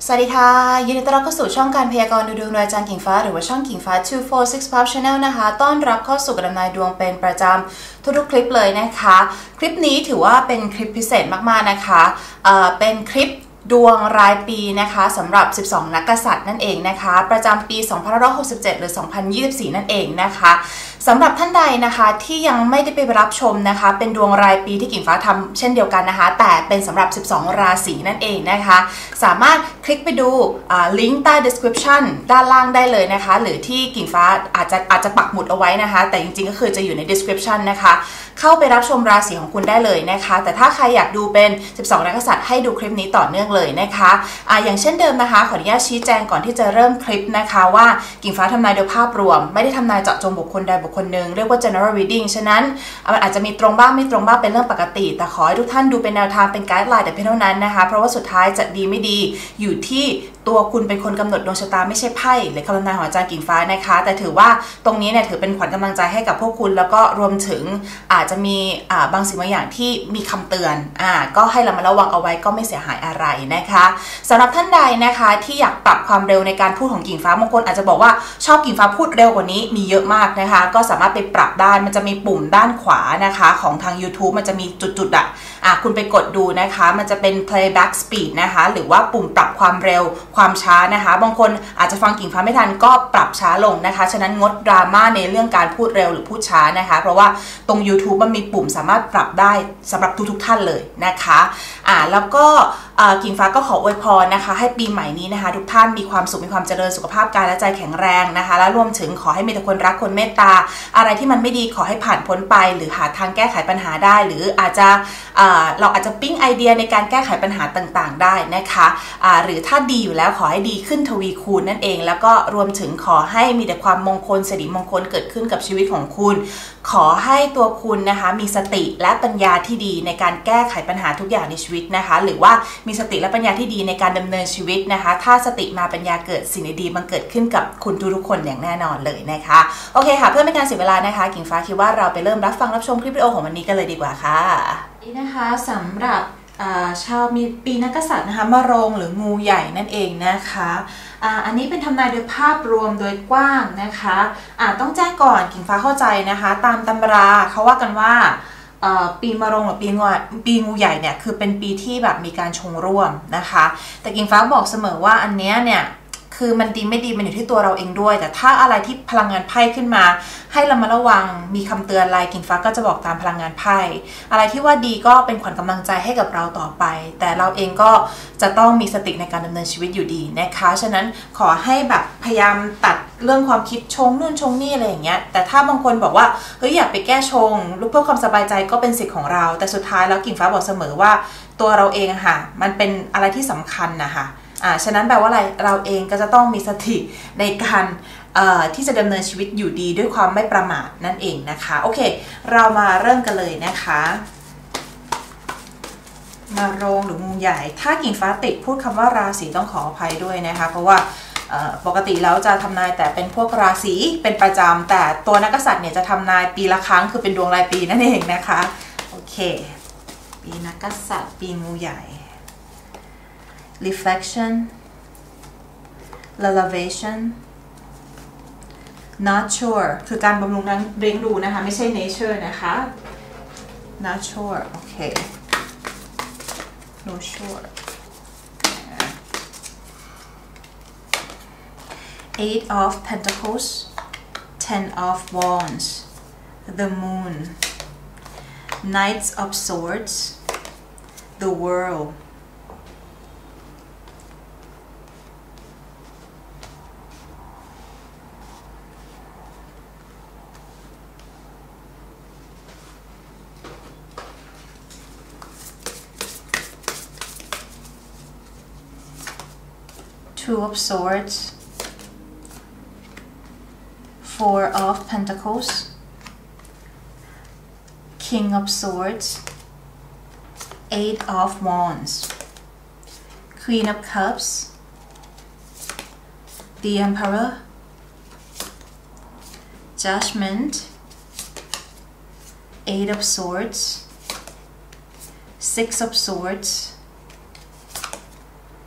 สวัสดีค่ะยินดีต้อนรับเข้าสู่ช่องการพยากรณ์ดูดวงโดยอาจารย์กิ่งฟ้าหรือว่าช่องกิ่งฟ้า2465 Channel นะคะต้อนรับเข้าสู่การทำนายดวงเป็นประจำทุกๆคลิปเลยนะคะคลิปนี้ถือว่าเป็นคลิปพิเศษมากๆนะคะเป็นคลิปดวงรายปีนะคะสำหรับ 12 นักกษัตริย์นั่นเองนะคะประจำปี 2567 หรือ 2024 นั่นเองนะคะสำหรับท่านใดนะคะที่ยังไม่ได้ไปรับชมนะคะเป็นดวงรายปีที่กิ่งฟ้าทำเช่นเดียวกันนะคะแต่เป็นสำหรับ 12 ราศีนั่นเองนะคะสามารถคลิกไปดูลิงก์ใต้ description ด้านล่างได้เลยนะคะหรือที่กิ่งฟ้าอาจจะปักหมุดเอาไว้นะคะแต่จริงๆก็คือจะอยู่ใน description นะคะเข้าไปรับชมราศีของคุณได้เลยนะคะแต่ถ้าใครอยากดูเป็น 12 นักกษัตริย์ให้ดูคลิปนี้ต่อเนื่องเลยนะคะอย่างเช่นเดิมนะคะขออนุญาตชี้แจงก่อนที่จะเริ่มคลิปนะคะว่ากิ่งฟ้าทำนายโดยภาพรวมไม่ได้ทำนายเจาะจงบุคคลใดบุคคลหนึ่งเรียกว่า general reading ฉะนั้นมันอาจจะมีตรงบ้างไม่ตรงบ้างเป็นเรื่องปกติแต่ขอให้ทุกท่านดูเป็นแนวทางเป็นไกด์ไลน์แต่เพียงเท่านั้นนะคะเพราะว่าสุดท้ายจะดีไม่ดีอยู่ที่ตัวคุณเป็นคนกำหนดดวงชะตาไม่ใช่ไพ่หรือคำทำนายของอาจารย์กิ่งฟ้านะคะแต่ถือว่าตรงนี้เนี่ยถือเป็นขวัญกำลังใจให้กับพวกคุณแล้วก็รวมถึงอาจจะมีบางสิ่งบางอย่างที่มีคำเตือนก็ให้เรามาระวังเอาไว้ก็ไม่เสียหายอะไรนะคะสำหรับท่านใดนะคะที่อยากปรับความเร็วในการพูดของกิ่งฟ้าบางคนอาจจะบอกว่าชอบกิ่งฟ้าพูดเร็วกว่านี้มีเยอะมากนะคะก็สามารถไปปรับได้มันจะมีปุ่มด้านขวานะคะของทาง YouTube มันจะมีจุดๆคุณไปกดดูนะคะมันจะเป็น playback speed นะคะหรือว่าปุ่มปรับความเร็วความช้านะคะบางคนอาจจะฟังกิ่งฟ้าไม่ทันก็ปรับช้าลงนะคะฉะนั้นงดดราม่าในเรื่องการพูดเร็วหรือพูดช้านะคะเพราะว่าตรง YouTube มันมีปุ่มสามารถปรับได้สำหรับทุกท่านเลยนะคะแล้วก็กิ่งฟ้าก็ขออวยพรนะคะให้ปีใหม่นี้นะคะทุกท่านมีความสุขมีความเจริญสุขภาพกายและใจแข็งแรงนะคะและรวมถึงขอให้มีแต่คนรักคนเมตตาอะไรที่มันไม่ดีขอให้ผ่านพ้นไปหรือหาทางแก้ไขปัญหาได้หรืออาจจะเราอาจจะปิ๊งไอเดียในการแก้ไขปัญหาต่างๆได้นะคะหรือถ้าดีอยู่แล้วขอให้ดีขึ้นทวีคูณนั่นเองแล้วก็รวมถึงขอให้มีแต่ความมงคลสิริมงคลเกิดขึ้นกับชีวิตของคุณขอให้ตัวคุณนะคะมีสติและปัญญาที่ดีในการแก้ไขปัญหาทุกอย่างในชีวิตนะคะหรือว่ามีสติและปัญญาที่ดีในการดำเนินชีวิตนะคะถ้าสติมาปัญญาเกิดสิ่งดีๆมันเกิดขึ้นกับคุณทุกๆคนอย่างแน่นอนเลยนะคะโอเคค่ะเพื่อไม่ให้การเสียเวลานะคะกิ่งฟ้าคิดว่าเราไปเริ่มรับฟังรับชมคลิปวิดีโอของวันนี้กันเลยดีกว่าค่ะนี่นะคะสำหรับชาวมีปีนักกษัตริย์นะคะมะโรงหรืองูใหญ่นั่นเองนะคะอันนี้เป็นทำนายโดยภาพรวมโดยกว้างนะคะต้องแจ้งก่อนกิ่งฟ้าเข้าใจนะคะตามตำราเขาว่ากันว่าปีมะโรงหรือปีงูใหญ่เนี่ยคือเป็นปีที่แบบมีการชงร่วมนะคะแต่กิ่งฟ้าบอกเสมอว่าอันเนี้ยเนี่ยคือมันดีไม่ดีมันอยู่ที่ตัวเราเองด้วยแต่ถ้าอะไรที่พลังงานไพ่ขึ้นมาให้เรามาระวังมีคำเตือนอะไรกิ่งฟ้าก็จะบอกตามพลังงานไพ่อะไรที่ว่าดีก็เป็นขวัญกำลังใจให้กับเราต่อไปแต่เราเองก็จะต้องมีสติในการดำเนินชีวิตอยู่ดีนะคะฉะนั้นขอให้แบบพยายามตัดเรื่องความคิดชงนู่นชงนี่อะไรอย่างเงี้ยแต่ถ้าบางคนบอกว่าเฮ้ยอยากไปแก้ชงเพื่อความสบายใจก็เป็นสิทธิ์ของเราแต่สุดท้ายแล้วกิ่งฟ้าบอกเสมอว่าตัวเราเองค่ะมันเป็นอะไรที่สำคัญนะคะฉะนั้นแปลว่าอะไรเราเองก็จะต้องมีสติในการที่จะดำเนินชีวิตอยู่ดีด้วยความไม่ประมาทนั่นเองนะคะโอเคเรามาเริ่มกันเลยนะคะมะโรงหรืองูใหญ่ถ้ากิ่งฟ้าติดพูดคำว่าราศีต้องขออภัยด้วยนะคะเพราะว่าปกติแล้วจะทำนายแต่เป็นพวกราศีเป็นประจำแต่ตัวนักกษัตริย์เนี่ยจะทำนายปีละครั้งคือเป็นดวงรายปีนั่นเองนะคะโอเคปีนักกษัตริย์ปีงูใหญ่reflection elevation not sure คือการบำรุงเลี้ยงดูนะคะไม่ใช่ nature นะคะ not sure โอเค no sure eight of pentacles ten of wands the moon knights of swords the world Two of Swords, Four of Pentacles, King of Swords, Eight of Wands, Queen of Cups, the Emperor, Judgment, Eight of Swords, Six of Swords,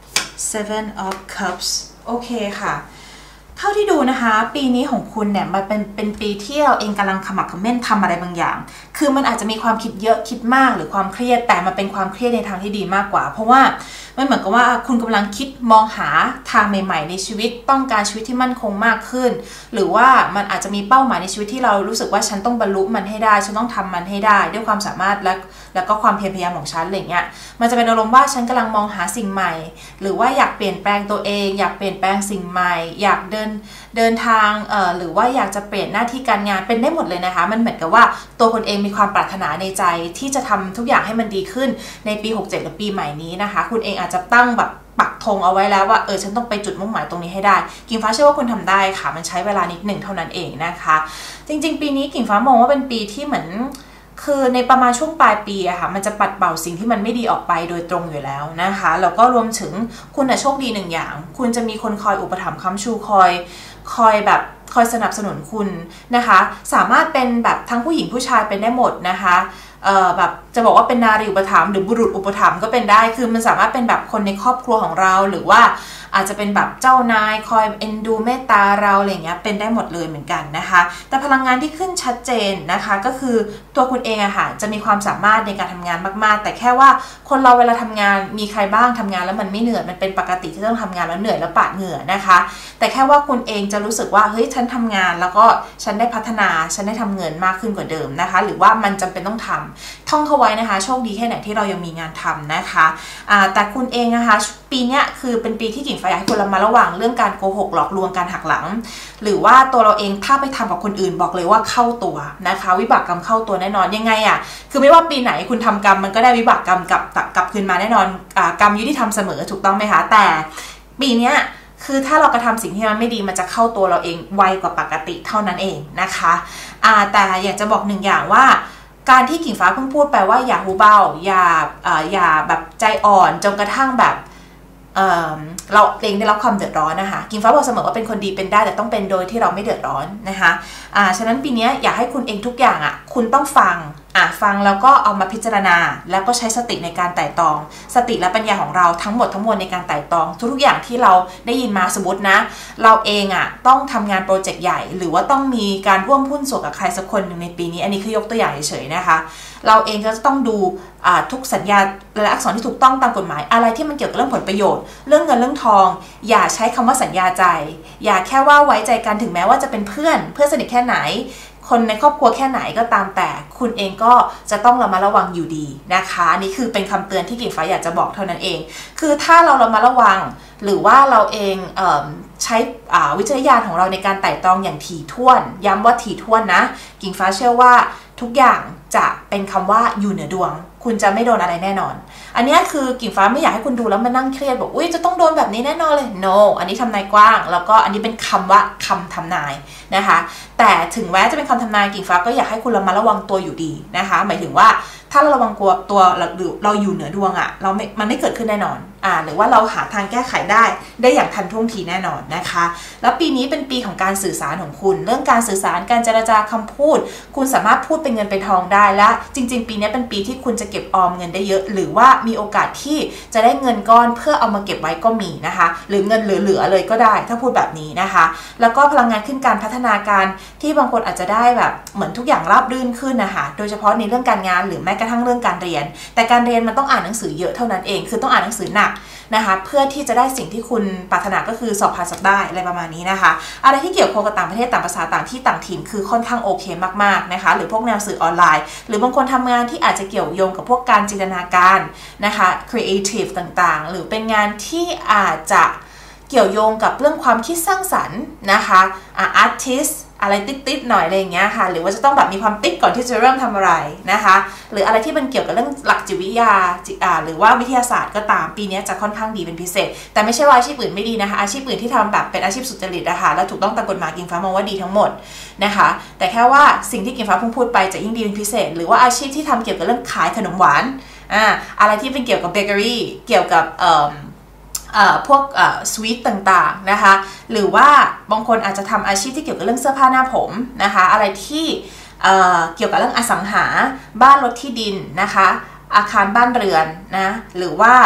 Seven of Cups โอเคค่ะเท่าที่ดูนะคะปีนี้ของคุณเนี่ยมันเป็นปีที่เราเองกำลังขมักเขม้นทำอะไรบางอย่างคือมันอาจจะมีความคิดเยอะคิดมากหรือความเครียดแต่มันเป็นความเครียดในทางที่ดีมากกว่าเพราะว่ามันเหมือนกับว่าคุณกำลังคิดมองหาทางใหม่ๆในชีวิตต้องการชีวิตที่มั่นคงมากขึ้นหรือว่ามันอาจจะมีเป้าหมายในชีวิตที่เรารู้สึกว่าฉันต้องบรรลุมันให้ได้ฉันต้องทำมันให้ได้ด้วยความสามารถแล้วก็ความเพียรพยายามของฉันอะไรเงี้ยมันจะเป็นอารมณ์ว่าฉันกำลังมองหาสิ่งใหม่หรือว่าอยากเปลี่ยนแปลงตัวเองอยากเปลี่ยนแปลงสิ่งใหม่อยากเดินทางหรือว่าอยากจะเปลี่ยนหน้าที่การงานเป็นได้หมดเลยนะคะมันเหมือนกับว่าตัวคนเองมีความปรารถนาในใจที่จะทำทุกอย่างให้มันดีขึ้นในปี67หรือปีใหม่นี้นะคะคุณเองอาจจะตั้งแบบปักธงเอาไว้แล้วว่าฉันต้องไปจุดมุ่งหมายตรงนี้ให้ได้กิ่งฟ้าเชื่อว่าคุณทำได้ค่ะมันใช้เวลานิดหนึ่งเท่านั้นเองนะคะจริงๆปีนี้กิ่งฟ้ามองว่าเป็นปีที่เหมือนคือในประมาณช่วงปลายปีอะค่ะมันจะปัดเป่าสิ่งที่มันไม่ดีออกไปโดยตรงอยู่แล้วนะคะแล้วก็รวมถึงคุณโชคดีหนึ่งอย่างคุณจะมีคนคอยอุปถัมภ์ค้ำชูคอยสนับสนุนคุณนะคะสามารถเป็นแบบทั้งผู้หญิงผู้ชายเป็นได้หมดนะคะแบบจะบอกว่าเป็นนารีอุปถัมภ์หรือบุรุษอุปถัมภ์ก็เป็นได้คือมันสามารถเป็นแบบคนในครอบครัวของเราหรือว่าอาจจะเป็นแบบเจ้านายคอยเอ็นดูเมตตาเราอะไรเงี้ยเป็นได้หมดเลยเหมือนกันนะคะแต่พลังงานที่ขึ้นชัดเจนนะคะก็คือตัวคุณเองอะค่ะจะมีความสามารถในการทำงานมากๆแต่แค่ว่าคนเราเวลาทำงานมีใครบ้างทำงานแล้วมันไม่เหนื่อยมันเป็นปกติที่ต้องทำงานแล้วเหนื่อยแล้วปาดเหงื่อนะคะแต่แค่ว่าคุณเองจะรู้สึกว่าเฮ้ยฉันทำงานแล้วก็ฉันได้พัฒนาฉันได้ทำเงินมากขึ้นกว่าเดิมนะคะหรือว่ามันจำเป็นต้องทำท่องเข้าไว้นะคะโชคดีแค่ไหนที่เรายังมีงานทำนะคะแต่คุณเองนะคะปีนี้คือเป็นปีที่กิ่งฟ้าอยากให้คุณระมัดระวังเรื่องการโกหกหลอกลวงการหักหลังหรือว่าตัวเราเองถ้าไปทำกับคนอื่นบอกเลยว่าเข้าตัวนะคะวิบากกรรมเข้าตัวแน่นอนยังไงอะคือไม่ว่าปีไหนคุณทำกรรมมันก็ได้วิบากกรรมกลับคืนมาแน่นอนกรรมยุติธรรมเสมอถูกต้องไหมคะแต่ปีนี้คือถ้าเรากระทำสิ่งที่มันไม่ดีมันจะเข้าตัวเราเองไวกว่าปกติเท่านั้นเองนะคะแต่อยากจะบอกหนึ่งอย่างว่าการที่กิ่งฟ้าเพิ่งพูดไปว่าอย่าหูเบาอย่าแบบใจอ่อนจนกระทั่งแบบเราเองได้รับความเดือดร้อนนะคะกิ่งฟ้าบอกเสมอว่าเป็นคนดีเป็นได้แต่ต้องเป็นโดยที่เราไม่เดือดร้อนนะคะฉะนั้นปีนี้อยากให้คุณเองทุกอย่างคุณต้องฟังแล้วก็เอามาพิจารณาแล้วก็ใช้สติในการไต่ตองสติและปัญญาของเราทั้งหมดทั้งมวลในการไต่ตองทุกอย่างที่เราได้ยินมาสมมตินะเราเองต้องทำงานโปรเจกต์ใหญ่หรือว่าต้องมีการร่วมหุ้นส่วนกับใครสักคนหนึ่งในปีนี้อันนี้คือยกตัวอย่างเฉยๆนะคะเราเองก็จะต้องดูทุกสัญญาและอักษรที่ถูกต้องตามกฎหมายอะไรที่มันเกี่ยวกับเรื่องผลประโยชน์เรื่องเงินเรื่องทองอย่าใช้คำว่าสัญญาใจอย่าแค่ว่าไว้ใจกันถึงแม้ว่าจะเป็นเพื่อนสนิทแค่ไหนคนในครอบครัวแค่ไหนก็ตามแต่คุณเองก็จะต้องระมัดระวังอยู่ดีนะคะนี่คือเป็นคำเตือนที่กิ่งฟ้าอยากจะบอกเท่านั้นเองคือถ้าเราระมัดระวังหรือว่าเราเองใช้วิจารณญาณของเราในการไต่ตรองอย่างถี่ถ้วนย้ำว่าถี่ถ้วนนะกิ่งฟ้าเชื่อว่าทุกอย่างจะเป็นคำว่าอยู่เหนือดวงคุณจะไม่โดนอะไรแน่นอนอันนี้คือกิ่งฟ้าไม่อยากให้คุณดูแล้วมานั่งเครียดบอกอุ้ยจะต้องโดนแบบนี้แน่นอนเลย no อันนี้ทำนายกว้างแล้วก็อันนี้เป็นคำว่าคำทำนายนะคะแต่ถึงแม้จะเป็นคำทำนายกิ่งฟ้าก็อยากให้คุณระมัดระวังตัวอยู่ดีนะคะหมายถึงว่าถ้าเราระวังตัวเราอยู่เหนือดวงมันไม่เกิดขึ้นแน่นอนหรือว่าเราหาทางแก้ไขได้อย่างทันท่วงทีแน่นอนนะคะแล้วปีนี้เป็นปีของการสื่อสารของคุณเรื่องการสื่อสารการเจรจาคำพูดคุณสามารถพูดเป็นเงินเป็นทองได้และจริงๆปีนี้เป็นปีที่คุณจะเก็บออมเงินได้เยอะหรือว่ามีโอกาสที่จะได้เงินก้อนเพื่อเอามาเก็บไว้ก็มีนะคะหรือเงินเหลือๆเลยก็ได้ถ้าพูดแบบนี้นะคะแล้วก็พลังงานขึ้นการพัฒนาการที่บางคนอาจจะได้แบบเหมือนทุกอย่างราบรื่นขึ้นนะคะโดยเฉพาะในเรื่องการงานหรือแม้กระทั่งเรื่องการเรียนแต่การเรียนมันต้องอ่านหนังสือเยอะเท่านั้นเองคือต้องอ่านหนังสือหนักนะคะเพื่อที่จะได้สิ่งที่คุณปรารถนาก็คือสอบผ่านสอบได้อะไรประมาณนี้นะคะอะไรที่เกี่ยวข้องกับต่างประเทศต่างภาษาต่างที่ต่างถิ่นคือค่อนข้างโอเคมากๆนะคะหรือพวกแนวสื่อออนไลน์หรือบางคนทำงานที่อาจจะเกี่ยวโยงกับพวกการจินตนาการนะคะ creative ต่างๆหรือเป็นงานที่อาจจะเกี่ยวโยงกับเรื่องความคิดสร้างสรรค์นะคะartistอะไรติดๆหน่อยอะไรอย่างเงี้ยค่ะหรือว่าจะต้องแบบมีความติดก่อนที่จะเริ่มทำอะไรนะคะหรืออะไรที่มันเกี่ยวกับเรื่องหลักจิตวิทยาหรือว่าวิทยาศาสตร์ก็ตามปีนี้จะค่อนข้างดีเป็นพิเศษแต่ไม่ใช่ว่าอาชีพอื่นไม่ดีนะคะอาชีพอื่นที่ทำแบบเป็นอาชีพสุจริตนะคะและถูกต้องตามกฎหมายกิ่งฟ้ามองว่าดีทั้งหมดนะคะแต่แค่ว่าสิ่งที่กิ่งฟ้าเพิ่งพูดไปจะยิ่งดีเป็นพิเศษหรือว่าอาชีพที่ทำเกี่ยวกับเรื่องขายขนมหวานอะไรที่เป็นเกี่ยวกับเบเกอรี่เกี่ยวกับพวกสวีทต่างๆนะคะหรือว่าบางคนอาจจะทำอาชีพที่เกี่ยวกับเรื่องเสื้อผ้าหน้าผมนะคะอะไรที่เกี่ยวกับเรื่องอสังหาบ้านรถที่ดินนะคะอาคารบ้านเรือนนะหรือว่า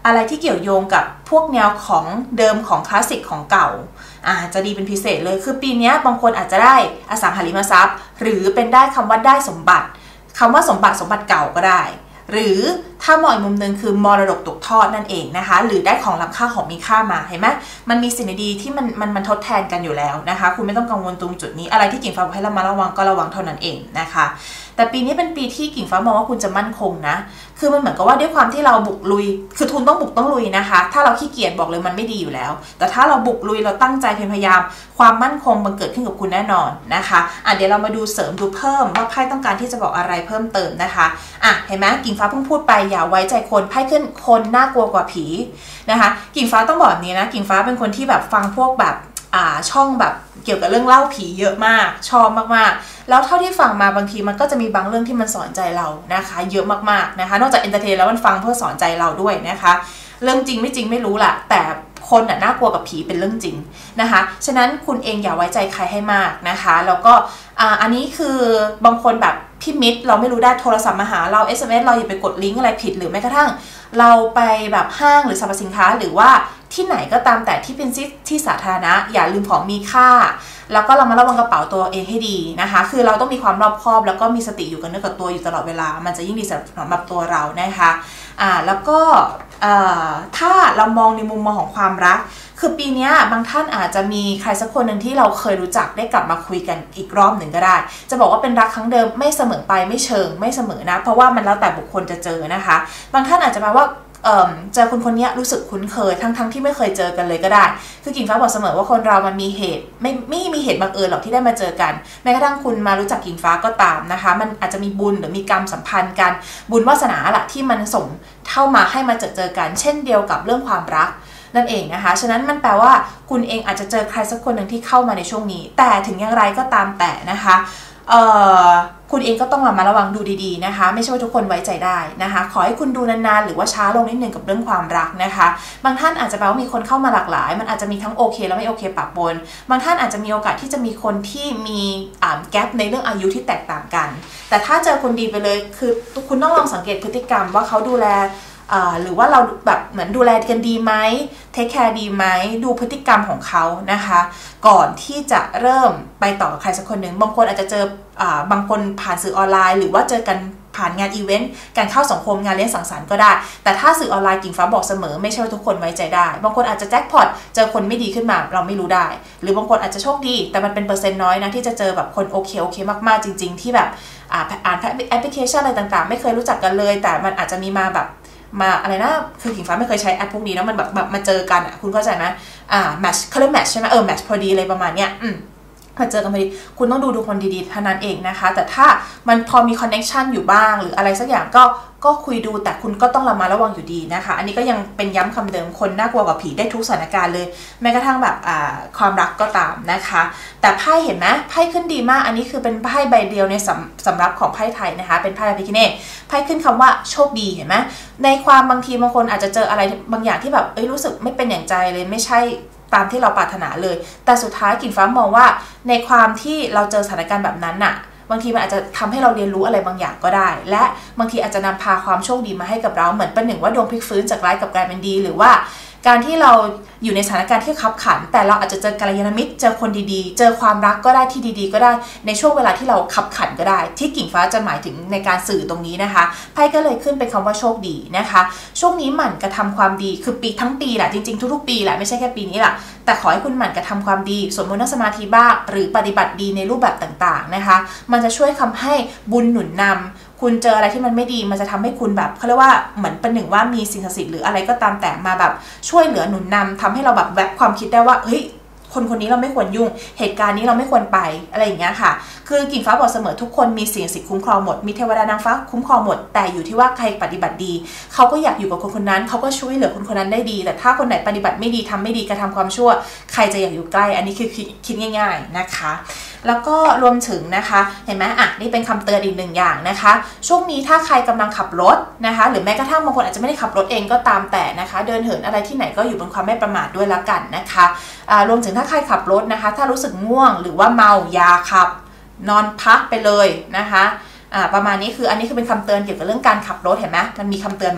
อะไรที่เกี่ยวโยงกับพวกแนวของเดิมของคลาสสิกของเก่าจะดีเป็นพิเศษเลยคือปีนี้บางคนอาจจะได้อสังหาริมทรัพย์หรือเป็นได้คำว่าได้สมบัติคำว่าสมบัติเก่าก็ได้หรือถ้ามองอีกมุมนึงคือมรดกตกทอดนั่นเองนะคะหรือได้ของล้ำค่าของมีค่ามาเห็นไหมมันมีสิ่งดีที่มันทดแทนกันอยู่แล้วนะคะคุณไม่ต้องกังวลตรงจุดนี้อะไรที่กิ่งฟ้าบอกให้เรามาระวังก็ระวังเท่านั้นเองนะคะแต่ปีนี้เป็นปีที่กิ่งฟ้ามองว่าคุณจะมั่นคงนะคือมันเหมือนกับว่าด้วยความที่เราบุกลุยคือทุนต้องบุกต้องลุยนะคะถ้าเราขี้เกียจบอกเลยมันไม่ดีอยู่แล้วแต่ถ้าเราบุกลุยเราตั้งใจพยายามความมั่นคงมันเกิดขึ้นกับคุณแน่นอนนะคะเดี๋ยวเรามาดูเสริมดูเพิ่มว่าไพ่ต้องการที่จะบอกอะไรเพิ่มเติมนะคะเห็นไหมกิ่งฟ้าเพิ่งพูดไปอย่าไว้ใจคนไพ่ขึ้นคนน่ากลัวกว่าผีนะคะกิ่งฟ้าต้องบอกแบบนี้นะกิ่งฟ้าเป็นคนที่แบบฟังพวกแบบช่องแบบเกี่ยวกับเรื่องเล่าผีเยอะมากชอบมากๆแล้วเท่าที่ฟังมาบางทีมันก็จะมีบางเรื่องที่มันสอนใจเรานะคะเยอะมากๆนะคะนอกจากเอนเตอร์เทนแล้วมันฟังเพื่อสอนใจเราด้วยนะคะเรื่องจริงไม่จริงไม่รู้ล่ะแต่คนน่ากลัวกับผีเป็นเรื่องจริงนะคะฉะนั้นคุณเองอย่าไว้ใจใครให้มากนะคะแล้วก็อันนี้คือบางคนแบบพี่มิตรเราไม่รู้ได้โทรศัพท์มาหาเรา SMS เราอย่าไปกดลิงก์อะไรผิดหรือแม้กระทั่งเราไปแบบห้างหรือสรรพสินค้าหรือว่าที่ไหนก็ตามแต่ที่เป็นที่สาธารณะอย่าลืมของมีค่าแล้วก็เรามาระวังกระเป๋าตัวเองให้ดีนะคะคือเราต้องมีความรอบคอบแล้วก็มีสติอยู่กับเนื้อกับตัวอยู่ตลอดเวลามันจะยิ่งดีสำหรับตัวเรานะคะแล้วก็ถ้าเรามองในมุมมองของความรักคือปีนี้บางท่านอาจจะมีใครสักคนหนึ่งที่เราเคยรู้จักได้กลับมาคุยกันอีกรอบหนึ่งก็ได้จะบอกว่าเป็นรักครั้งเดิมไม่เสมอไปไม่เชิงไม่เสมอนะเพราะว่ามันแล้วแต่บุคคลจะเจอนะคะบางท่านอาจจะแปลว่าเจอคนนี้รู้สึกคุ้นเคยทั้งที่ไม่เคยเจอกันเลยก็ได้คือกิ่งฟ้าบอกเสมอว่าคนเรามันมีเหตุไม่มีเหตุบังเอิญหรอกที่ได้มาเจอกันแม้กระทั่งคุณมารู้จักกิ่งฟ้าก็ตามนะคะมันอาจจะมีบุญหรือมีกรรมสัมพันธ์กันบุญวาสนาแหละที่มันส่งเข้ามาให้มาเจอกันเช่นเดียวกับเรื่องความรักนั่นเองนะคะฉะนั้นมันแปลว่าคุณเองอาจจะเจอใครสักคนหนึ่งที่เข้ามาในช่วงนี้แต่ถึงอย่างไรก็ตามแต่นะคะคุณเองก็ต้องระมัดระวังดูดีๆนะคะไม่ใช่ว่าทุกคนไว้ใจได้นะคะขอให้คุณดูนานๆหรือว่าช้าลงนิดนึงกับเรื่องความรักนะคะบางท่านอาจจะแปลว่ามีคนเข้ามาหลากหลายมันอาจจะมีทั้งโอเคและไม่โอเคปะปนบางท่านอาจจะมีโอกาสที่จะมีคนที่มีแกปในเรื่องอายุที่แตกต่างกันแต่ถ้าเจอคนดีไปเลยคือคุณต้องลองสังเกตพฤติกรรมว่าเขาดูแลหรือว่าเราแบบเหมือนดูแลกันดีไหมเทคแคร์ดีไหมดูพฤติกรรมของเขานะคะก่อนที่จะเริ่มไปต่อกับใครสักคนหนึ่งบางคนอาจจะเจอบางคนผ่านสื่อออนไลน์หรือว่าเจอกันผ่านงานอีเวนต์การเข้าสังคมงานเลี้ยงสังสรรค์ก็ได้แต่ถ้าสื่อออนไลน์กิ่งฟ้าบอกเสมอไม่ใช่ว่าทุกคนไว้ใจได้บางคนอาจจะแจ็คพอตเจอคนไม่ดีขึ้นมาเราไม่รู้ได้หรือบางคนอาจจะโชคดีแต่มันเป็นเปอร์เซ็นต์น้อยนะที่จะเจอแบบคนโอเคมากๆจริงๆที่แบบอ่านแอปพลิเคชันอะไรต่างๆไม่เคยรู้จักกันเลยแต่มันอาจจะมีมาแบบมาอะไรนะคือกิ่งฟ้าไม่เคยใช้แอปพวกนี้แล้วมันแบบมาเจอกันคุณเข้าใจไหมแมทช์เขาเรียกแมทช์ใช่ไหมแมทช์พอดีเลยประมาณเนี้ยมาเจอกันพอดีคุณต้องดูคนดีๆเท่านั้นเองนะคะแต่ถ้ามันพอมีคอนเนคชันอยู่บ้างหรืออะไรสักอย่างก็คุยดูแต่คุณก็ต้องระมัดระวังอยู่ดีนะคะอันนี้ก็ยังเป็นย้ำคำเดิมคนน่ากลัวกว่าผีได้ทุกสถานการณ์เลยแม้กระทั่งแบบความรักก็ตามนะคะแต่ไพ่เห็นไหมไพ่ขึ้นดีมากอันนี้คือเป็นไพ่ใบเดียวในสำหรับของไพ่ไทยนะคะเป็นไพ่พระพิฆเนศไพ่ขึ้นคำว่าโชคดีเห็นไหมในความบางทีบางคนอาจจะเจออะไรบางอย่างที่แบบรู้สึกไม่เป็นอย่างใจเลยไม่ใช่ตามที่เราปรารถนาเลยแต่สุดท้ายกิ่งฟ้ามองว่าในความที่เราเจอสถานการณ์แบบนั้นน่ะบางทีมันอาจจะทำให้เราเรียนรู้อะไรบางอย่างก็ได้และบางทีอาจจะนำพาความโชคดีมาให้กับเราเหมือนเป็นหนึ่งว่าดวงพลิกฟื้นจากร้ายกลับกลายเป็นดีหรือว่าการที่เราอยู่ในสถานการณ์ที่ขับขันแต่เราอาจจะเจอกัลยาณมิตรเจอคนดีๆเจอความรักก็ได้ที่ดีๆก็ได้ในช่วงเวลาที่เราขับขันก็ได้ที่กิ่งฟ้าจะหมายถึงในการสื่อตรงนี้นะคะไพ่ก็เลยขึ้นเป็นคำว่าโชคดีนะคะช่วงนี้หมั่นกระทำความดีคือปีทั้งปีแหละจริงๆทุกๆปีแหละไม่ใช่แค่ปีนี้แหละแต่ขอให้คุณหมั่นกระทำความดีสวดมนต์นั่งสมาธิบ้างหรือปฏิบัติดีในรูปแบบต่างๆนะคะมันจะช่วยทำให้บุญหนุนนำคุณเจออะไรที่มันไม่ดีมันจะทำให้คุณแบบเขาเรียกว่าเหมือนเป็นหนึ่งว่ามีสิ่งศักดิ์สิทธิ์หรืออะไรก็ตามแต่มาแบบช่วยเหลือหนุนนำทำให้เราแบบแวบความคิดได้ว่าเฮ้ยคนนี้เราไม่ควรยุ่งเหตุการณ์นี้เราไม่ควรไปอะไรอย่างเงี้ยค่ะคือกิ่งฟ้าบอกเสมอทุกคนมีสิ่งศักดิ์สิทธิ์คุ้มครองหมดมีเทวดานางฟ้าคุ้มครองหมดแต่อยู่ที่ว่าใครปฏิบัติดีเขาก็อยากอยู่กับคนนั้นเขาก็ช่วยเหลือคนนั้นได้ดีแต่ถ้าคนไหนปฏิบัติไม่ดีทำไม่ดีกระทำความชั่วใครจะอยากอยู่ใกล้อันนี้คือคิดง่ายๆนะคะแล้วก็รวมถึงนะคะเห็นไหมนี่เป็นคำเตือนอีกหนึ่งอย่างนะคะช่วงนี้ถ้าใครกำลังขับรถนะคะหรือแม้กระทั่งบางคนอาจจะไม่ได้ขับรถเองก็ตามแต่นะคะเดินเหินอะไรที่ไหนก็อยู่บนความไม่ประมาทด้วยละกันนะคะรวมถึงถ้าใครขับรถนะคะถ้ารู้สึกง่วงหรือว่าเมาอย่าขับนอนพักไปเลยนะคะประมาณนี้คืออันนี้คือเป็นคำเตือนเกี่ยวกับเรื่องการขับรถเห็นไหมมันมีคำเตือนมาแล้ว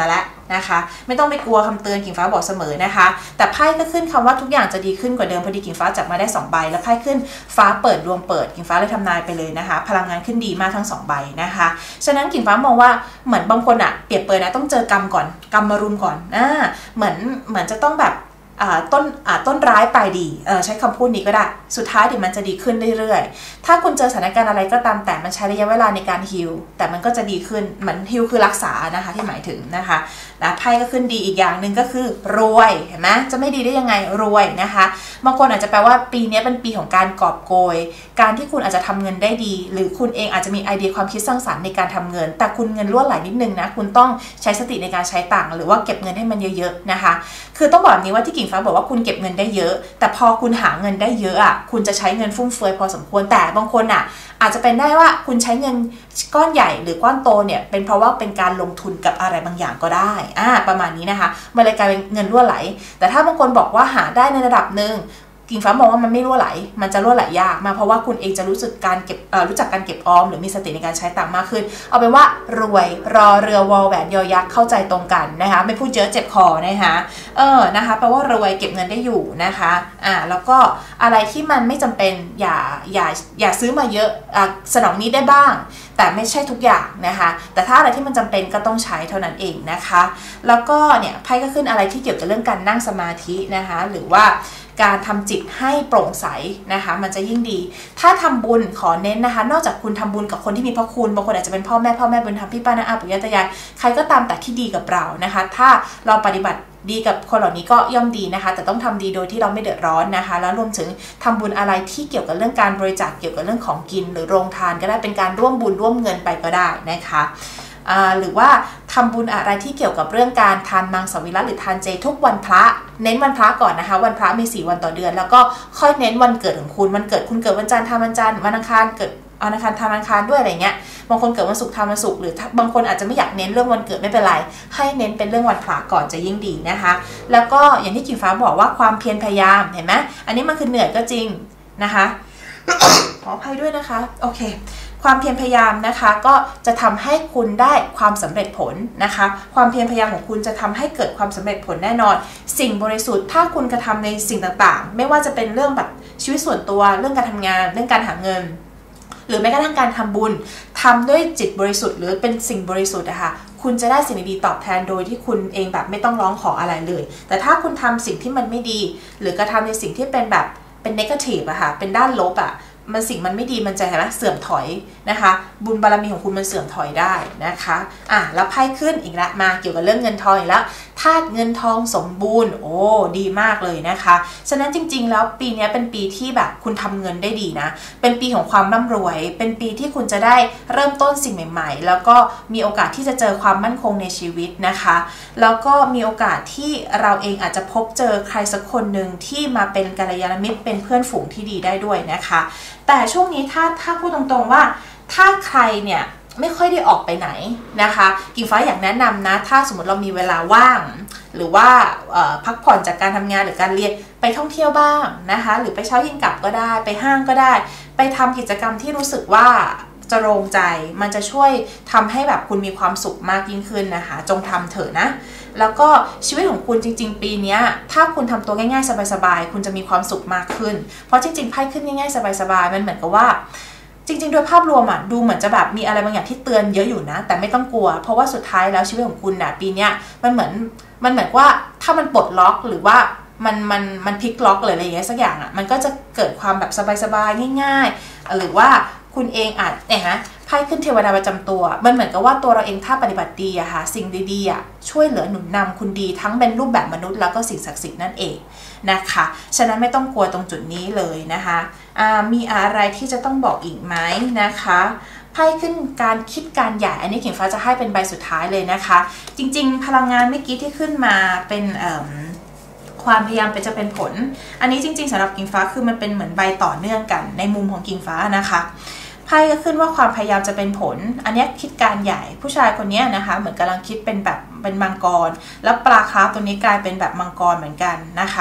นะคะไม่ต้องไปกลัวคำเตือนกิ่งฟ้าบอกเสมอนะคะแต่ไพ่ก็ขึ้นคำว่าทุกอย่างจะดีขึ้นกว่าเดิมพอดีกิ่งฟ้าจับมาได้2ใบแล้วไพ่ขึ้นฟ้าเปิดดวงเปิดกิ่งฟ้าเลยทำนายไปเลยนะคะพลังงานขึ้นดีมากทั้ง2ใบนะคะฉะนั้นกิ่งฟ้ามองว่าเหมือนบางคนเปรียบเปรยนะต้องเจอกรรมก่อนกรรมมารุมก่อนเหมือนจะต้องแบบต้นร้ายปลายดีใช้คำพูดนี้ก็ได้สุดท้ายเดี๋ยวมันจะดีขึ้นเรื่อยๆถ้าคุณเจอสถานการณ์อะไรก็ตามแต่มันใช้ระยะเวลาในการฮีลแต่มันก็จะดีขึ้นเหมือนฮีลคือรักษานะคะที่หมายถึงนะคะแล้วไพ่ก็ขึ้นดีอีกอย่างหนึ่งก็คือรวยเห็นไหมจะไม่ดีได้ยังไงรวยนะคะบางคนอาจจะแปลว่าปีนี้เป็นปีของการกอบโกยการที่คุณอาจจะทำเงินได้ดีหรือคุณเองอาจจะมีไอเดียความคิดสร้างสรรค์ในการทำเงินแต่คุณเงินรั่วไหลนิดนึงนะคุณต้องใช้สติในการใช้ตังค์หรือว่าเก็บเงินให้มันเยอะๆนะคะคือต้องบอกแบบนี้ว่าที่กิ่งฟ้าบอกว่าคุณเก็บเงินได้เยอะแต่พอคุณหาเงินได้เยอะคุณจะใช้เงินฟุ่มเฟือยพอสมควรแต่บางคนอาจจะเป็นได้ว่าคุณใช้เงินก้อนใหญ่หรือก้อนโตเนี่ยเป็นเพราะว่าเป็นการลงทุนกับอะไรบางอย่างก็ได้ประมาณนี้นะคะมันเลยกลายเป็นเงินรั่วไหลแต่ถ้าบางคนบอกว่าหาได้ในระดับหนึ่งกิ่งฟ้ามองว่ามันไม่รั่วไหลมันจะรั่วไหลยากมาเพราะว่าคุณเองจะรู้จักการเก็บออมหรือมีสติในการใช้ตังค์มากขึ้นเอาเป็นว่ารวยรอเรือวอลแหวนยอยักษ์เข้าใจตรงกันนะคะไม่พูดเยอะเจ็บคอนะคะนะคะแปลว่ารวยเก็บเงินได้อยู่นะคะแล้วก็อะไรที่มันไม่จำเป็นอย่าซื้อมาเยอะสนองนี้ได้บ้างแต่ไม่ใช่ทุกอย่างนะคะแต่ถ้าอะไรที่มันจำเป็นก็ต้องใช้เท่านั้นเองนะคะแล้วก็เนี่ยไพ่ก็ขึ้นอะไรที่เกี่ยวกับเรื่องการนั่งสมาธินะคะหรือว่าการทำจิตให้โปร่งใสนะคะมันจะยิ่งดีถ้าทำบุญขอเน้นนะคะนอกจากคุณทำบุญกับคนที่มีพระคุณบางคนอาจจะเป็นพ่อแม่บุญธรรมพี่ป้าน้าอาปู่ย่าตายายใครก็ตามแต่ที่ดีกับเรานะคะถ้าเราปฏิบัติดีกับคนเหล่านี้ก็ย่อมดีนะคะแต่ต้องทำดีโดยที่เราไม่เดือดร้อนนะคะแล้วรวมถึงทำบุญอะไรที่เกี่ยวกับเรื่องการบริจาคเกี่ยวกับเรื่องของกินหรือโรงทานก็ได้เป็นการร่วมบุญร่วมเงินไปก็ได้นะคะหรือว่าทำบุญอะไรที่เกี่ยวกับเรื่องการทานมังสวิรัติหรือทานเจทุกวันพระเน้นวันพระก่อนนะคะวันพระมี4วันต่อเดือนแล้วก็ค่อยเน้นวันเกิดของคุณวันเกิดคุณเกิดวันจันทร์ทำวันจันทร์วันอังคารเกิดวันอังคารทำวันอังคารด้วยอะไรเงี้ยบางคนเกิดวันศุกร์ทำวันศุกร์หรือบางคนอาจจะไม่อยากเน้นเรื่องวันเกิดไม่เป็นไรให้เน้นเป็นเรื่องวันพระก่อนจะยิ่งดีนะคะแล้วก็อย่างที่กิ่งฟ้าบอกว่าความเพียรพยายามเห็นไหมอันนี้มันคือเหนื่อยก็จริงนะคะ ขออภัยด้วยนะคะโอเคความเพียรพยายามนะคะก็จะทำให้คุณได้ความสำเร็จผลนะคะความเพียรพยายามของคุณจะทำให้เกิดความสำเร็จผลแน่นอนสิ่งบริสุทธิ์ถ้าคุณกระทำในสิ่งต่างๆไม่ว่าจะเป็นเรื่องแบบชีวิตส่วนตัวเรื่องการทำงานเรื่องการหาเงินหรือแม้กระทั่งการทำบุญทำด้วยจิตบริสุทธิ์หรือเป็นสิ่งบริสุทธิ์นะคะคุณจะได้สิ่งดีๆตอบแทนโดยที่คุณเองแบบไม่ต้องร้องขออะไรเลยแต่ถ้าคุณทำสิ่งที่มันไม่ดีหรือกระทำในสิ่งที่เป็นแบบเป็น negative อะค่ะเป็นด้านลบอะมันไม่ดีมันจะเห็นไหมเสื่อมถอยนะคะบุญบารมีของคุณมันเสื่อมถอยได้นะคะแล้วไพ่ขึ้นอีกแล้วมาเกี่ยวกับเรื่องเงินทองอีกแล้วธาตุเงินทองสมบูรณ์โอ้ดีมากเลยนะคะฉะนั้นจริงๆแล้วปีนี้เป็นปีที่แบบคุณทำเงินได้ดีนะเป็นปีของความร่ำรวยเป็นปีที่คุณจะได้เริ่มต้นสิ่งใหม่ๆแล้วก็มีโอกาสที่จะเจอความมั่นคงในชีวิตนะคะแล้วก็มีโอกาสที่เราเองอาจจะพบเจอใครสักคนหนึ่งที่มาเป็นกัลยาณมิตรเป็นเพื่อนฝูงที่ดีได้ด้วยนะคะแต่ช่วงนี้ถ้าพูดตรงๆว่าถ้าใครเนี่ยไม่ค่อยได้ออกไปไหนนะคะกิ่งฟ้าอยากแนะนำนะถ้าสมมติเรามีเวลาว่างหรือว่าพักผ่อนจากการทำงานหรือการเรียนไปท่องเที่ยวบ้างนะคะหรือไปเช้าเย็นกลับก็ได้ไปห้างก็ได้ไปทำกิจกรรมที่รู้สึกว่าจะโรงใจมันจะช่วยทำให้แบบคุณมีความสุขมากยิ่งขึ้นนะคะจงทำเถอะนะแล้วก็ชีวิตของคุณจริงๆปีนี้ถ้าคุณทำตัวง่ายๆสบายๆคุณจะมีความสุขมากขึ้นเพราะจริงๆไพ่ขึ้นง่ายๆสบายๆมันเหมือนกับว่าจริงๆโดยภาพรวมดูเหมือนจะแบบมีอะไรบางอย่างที่เตือนเยอะอยู่นะแต่ไม่ต้องกลัวเพราะว่าสุดท้ายแล้วชีวิตของคุณปีนี้มันเหมือนว่าถ้ามันปลดล็อกหรือว่ามันพลิกล็อกหรืออะไรอย่างเงี้ยสักอย่างมันก็จะเกิดความแบบสบายๆง่ายๆหรือว่าคุณเองอาจไพ่ขึ้นเทวดาประจำตัวมันเหมือนกับว่าตัวเราเองถ้าปฏิบัติดีค่ะสิ่งดีๆช่วยเหลือหนุนนำคุณดีทั้งเป็นรูปแบบมนุษย์แล้วก็สิ่งศักดิ์สิทธิ์นั่นเองนะคะฉะนั้นไม่ต้องกลัวตรงจุดนี้เลยนะคะมีอะไรที่จะต้องบอกอีกไหมนะคะไพ่ขึ้นการคิดการใหญ่อันนี้กิ่งฟ้าจะให้เป็นใบสุดท้ายเลยนะคะจริงๆพลังงานเมื่อกี้ที่ขึ้นมาเป็นความพยายามจะเป็นผลอันนี้จริงๆสำหรับกิ่งฟ้าคือมันเป็นเหมือนใบต่อเนื่องกันในมุมของกิ่งฟ้านะคะไพ่ก็ขึ้นว่าความพยายามจะเป็นผลอันนี้คิดการใหญ่ผู้ชายคนนี้นะคะเหมือนกำลังคิดเป็นแบบเป็นมังกรแล้วปลาคาร์ฟตัวนี้กลายเป็นแบบมังกรเหมือนกันนะคะ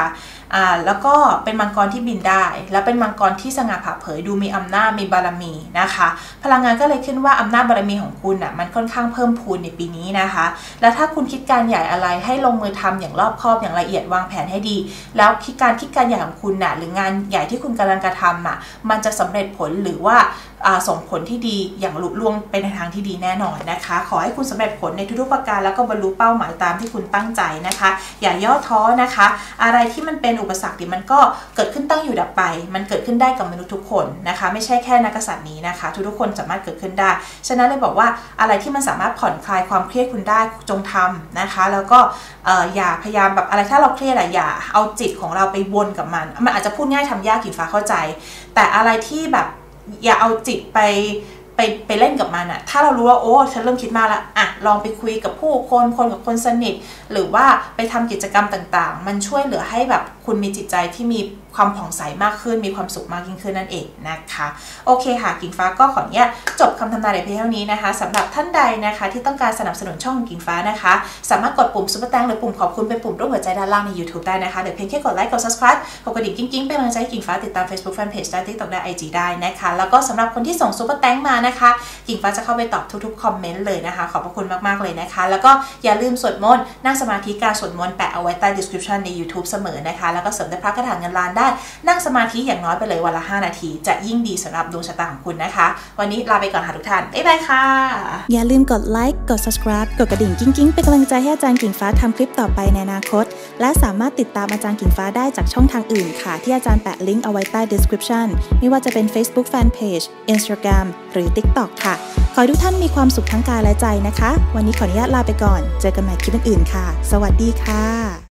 แล้วก็เป็นมังกรที่บินได้แล้วเป็นมังกรที่สง่าผ่าเผยดูมีอำนาจมีบารมีนะคะพลังงานก็เลยขึ้นว่าอำนาจบารมีของคุณมันค่อนข้างเพิ่มพูนในปีนี้นะคะแล้วถ้าคุณคิดการใหญ่อะไรให้ลงมือทำอย่างรอบคอบอย่างละเอียดวางแผนให้ดีแล้วคิดการใหญ่ของคุณหรืองานใหญ่ที่คุณกำลังกระทำมันจะสำเร็จผลหรือว่าส่งผลที่ดีอย่างลุล่วงไปในทางที่ดีแน่นอนนะคะขอให้คุณสำเร็จผลในทุกๆประการแล้วก็บรรลุเป้าหมายตามที่คุณตั้งใจนะคะอย่าย่อท้อนะคะอะไรที่มันเป็นอุปสรรคมันก็เกิดขึ้นตั้งอยู่ดับไปมันเกิดขึ้นได้กับมนุษย์ทุกคนนะคะไม่ใช่แค่นักกษัตริย์นี้นะคะทุกๆคนสามารถเกิดขึ้นได้ฉะนั้นเลยบอกว่าอะไรที่มันสามารถผ่อนคลายความเครียดคุณได้จงทำนะคะแล้วก็อย่าพยายามแบบอะไรถ้าเราเครียดอย่าเอาจิตของเราไปวนกับมันอาจจะพูดง่ายทำยากกิ่งฟ้าเข้าใจแต่อะไรที่แบบอย่าเอาจิตไปเล่นกับมันถ้าเรารู้ว่าโอ้ฉันเริ่มคิดมากแล้วลองไปคุยกับผู้คนกับคนสนิทหรือว่าไปทำกิจกรรมต่างๆมันช่วยเหลือให้แบบคุณมีจิตใจที่มีความผ่องใสมากขึ้นมีความสุขมากยิ่งขึ้นนั่นเองนะคะโอเคค่ะกิ่งฟ้าก็ขออนุญาตจบคำทำนายในเพียงเท่านี้นะคะสำหรับท่านใดนะคะที่ต้องการสนับสนุนช่องกิ่งฟ้านะคะสามารถกดปุ่มซุปเปอร์แตงหรือปุ่มขอบคุณเป็นปุ่มรูปหัวใจด้านล่างใน YouTube ได้นะคะเดี๋ยวเพียงแค่กดไลค์กด subscribe กดกระดิ่งกิ๊งๆเป็นกำลังใจให้กิ่งฟ้าติดตาม Facebook Fanpage ได้ TikTok ได้ IG ได้นะคะแล้วก็สำหรับคนที่ส่งซุปเปอร์แตงมานะคะกิ่งฟ้าจะเข้าไปตอบทุกๆคอมเมนต์เลยนะคะขอบพระคุณมากๆเลยนะคะแล้วก็อย่าลืมสวดมนต์นั่งสมาธิการสวดมนต์แปะเอาไว้ใต้ description ใน YouTube เสมอนะคะแล้วก็เสริมได้พระคาถาเงินล้านได้นั่งสมาธิอย่างน้อยไปเลยวันละ5 นาทีจะยิ่งดีสำหรับดวงชะตาของคุณนะคะวันนี้ลาไปก่อนค่ะทุกท่านบ๊ายบายค่ะอย่าลืมกดไลค์กด subscribe กดกระดิ่งกิ๊งๆเป็นกำลังใจให้อาจารย์กิ่งฟ้าทำคลิปต่อไปในอนาคตและสามารถติดตามอาจารย์กิ่งฟ้าได้จากช่องทางอื่นค่ะที่อาจารย์แปะลิงก์เอาไว้ใต้ description ไม่ว่าจะเป็น Facebook Fanpage Instagram หรือ TikTok ค่ะขอให้ทุกท่านมีความสุขทั้งกายและใจนะคะวันนี้ขออนุญาตลาไปก่อนเจอกันใหม่คลิปอื่นๆค่ะสวัสดีค่ะ